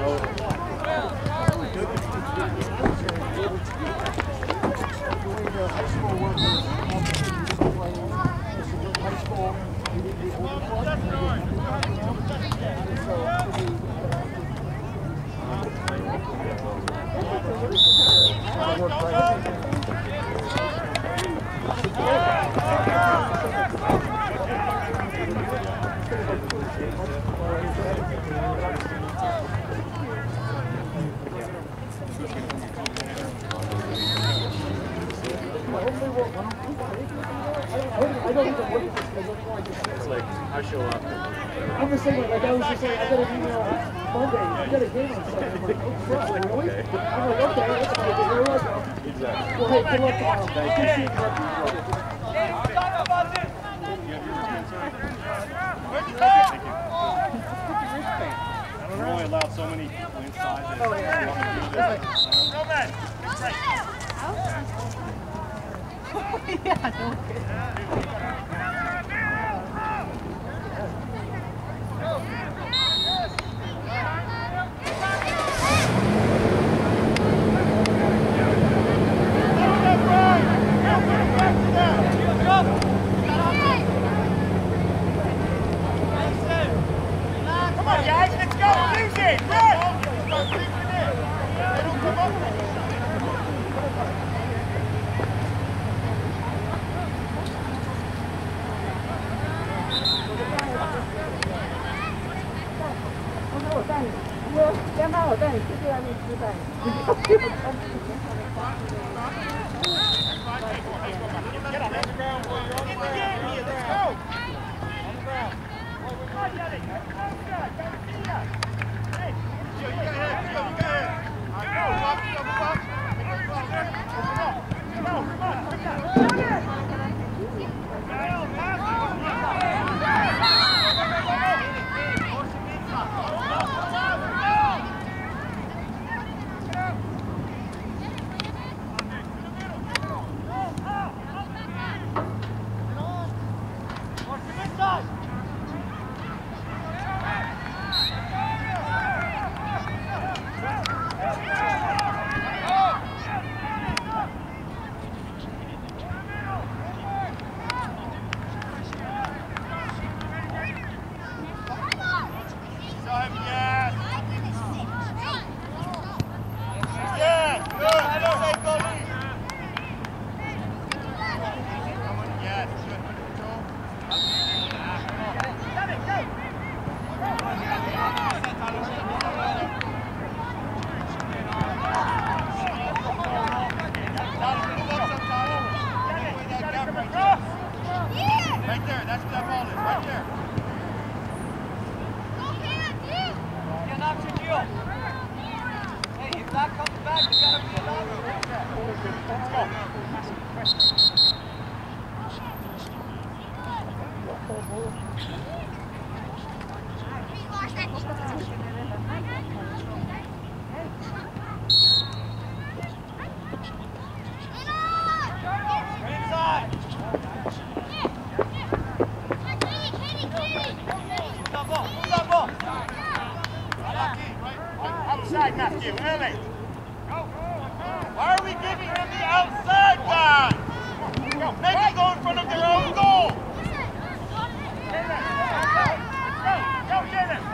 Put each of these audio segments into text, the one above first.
It's like I show up. I'm just saying, like I was just saying, I got an email Monday. You got a game on Sunday. I'm like, oh crap, really? Okay. I'm like, okay, that's fine. Here we go. Exactly. Well, hey, good luck tomorrow. Thank you. Appreciate it. We're only allowed so many people inside. Oh, yeah. Yeah, no kidding. Come on, guys, let's go! Use it! Run! They don't come up with it. 要不然我带你出去外面吃饭。 Get on the ground, boy. You're on the ground. Let's go! On the ground. Come on, Yannick. Hey, Gio, you got him. Gio, you got him. All right, go. Move up. Come on. Bring that. Right there, that's where that ball is, right there. Get an option, Gio. Hey, if that comes back, you gotta be an option. Inside. Outside, Matthew, early. Why are we giving him the outside guy? Make him go in front of their own goal. Go get him.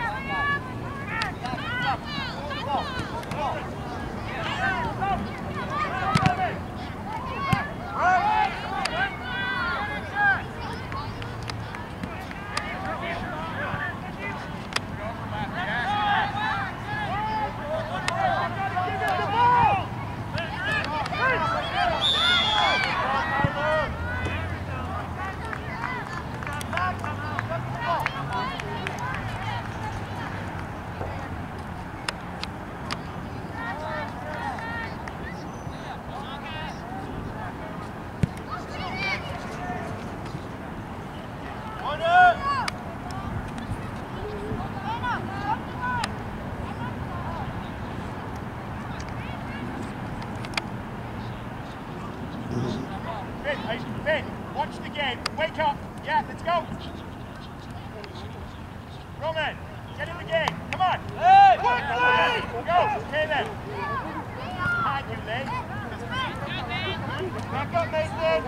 Finn, watch the game. Wake up. Yeah, let's go. Roman, get in the game. Come on. Hey! Go, okay then. Behind you, Lee. Back up, Mason.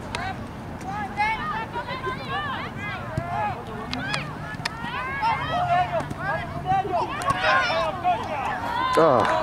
Oh.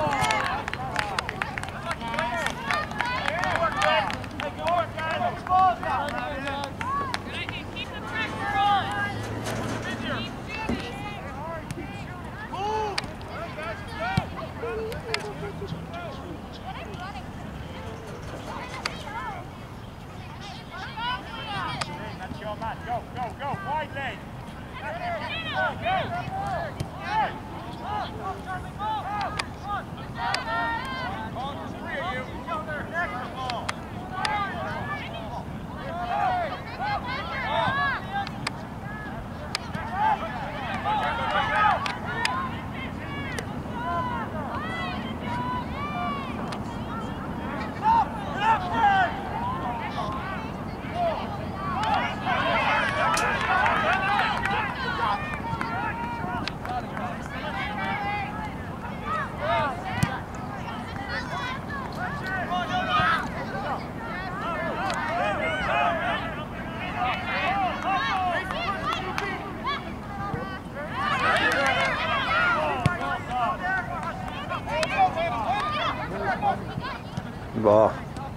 Ball.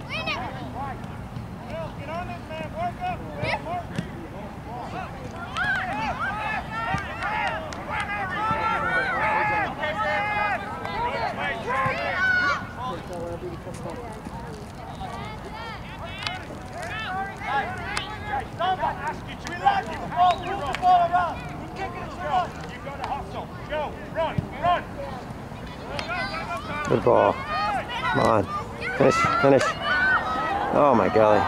Good ball. Come on. Finish, finish. Oh my golly.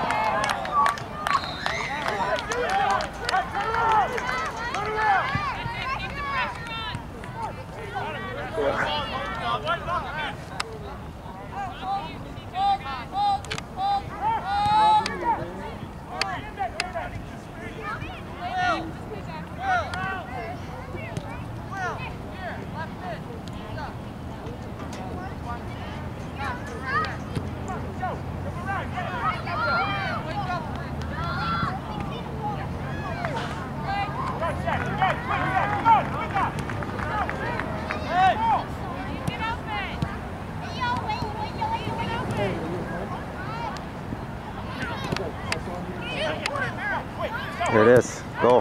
Here it is. Go.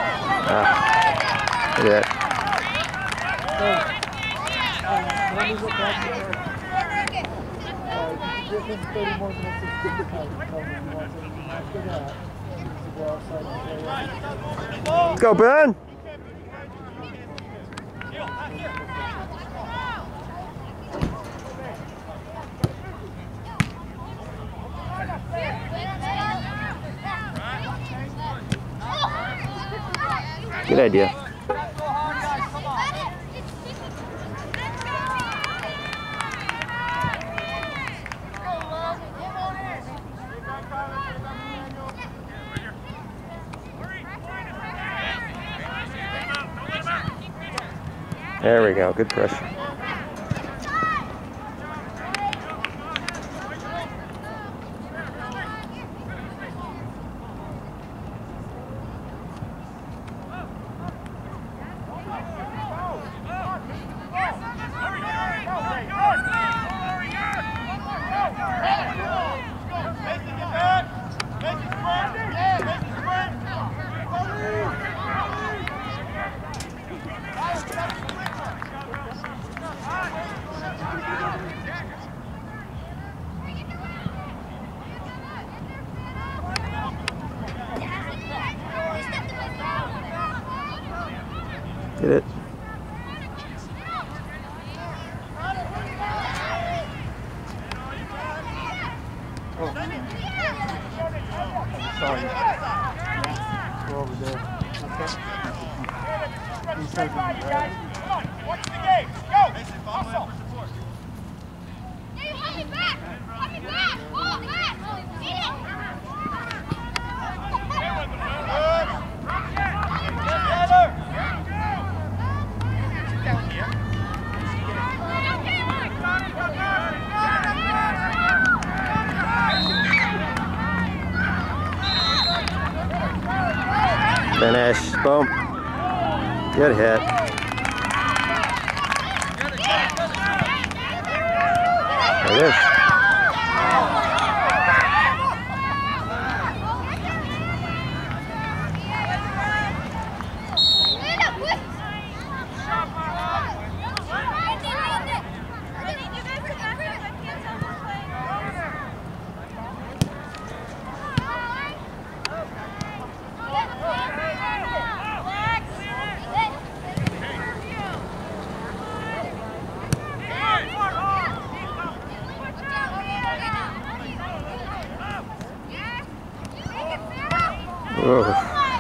Look at that. Let's go, Ben. Good idea. There we go. Good pressure. Get it. Oh. Sorry. We're over there. Okay. Come on, watch the game. Go! Hustle! Finish. Boom. Good hit. There it is. Whoa.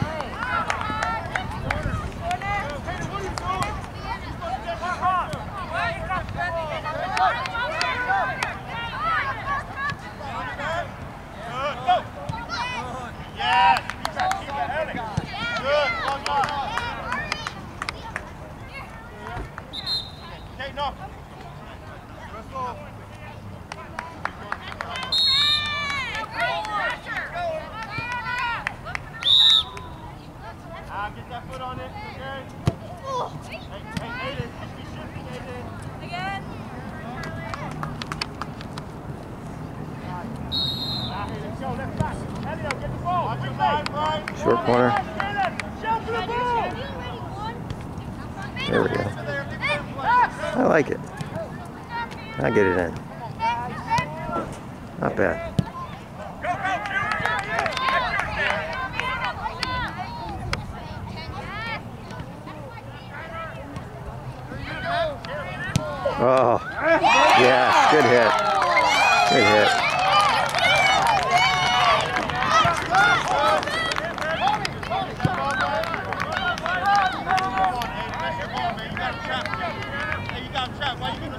Get that foot on it, okay? Hey, Aiden, just be shifting, Aiden. Again. Let's go, left back. Elio, get the ball. Watch your line, Brian. Short corner. Shout for the ball. There we go. I like it. I'll get it in. Not bad. Oh, yes, good hit. Good hit. You got trapped. Why you